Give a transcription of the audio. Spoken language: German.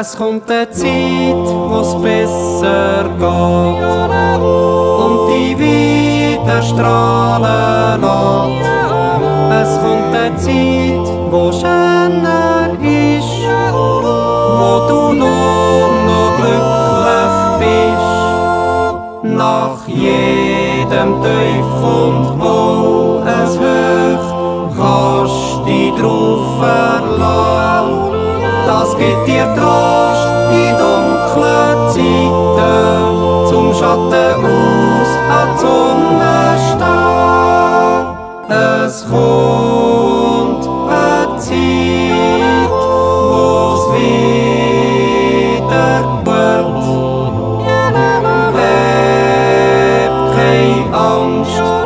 Es kommt eine Zeit, wo's besser geht und die wieder strahlen lässt. Es kommt eine Zeit, wo schöner ist, wo du nur noch glücklich bist. Nach jedem Tief kommt wohl ein Hoch, kannst dich drauf verlassen. Das gibt dir Trost in dunklen Zeiten, zum Schatten aus an die Sonne stehen. Es kommt eine Zeit, wo's wieder wird. Hab keine Angst.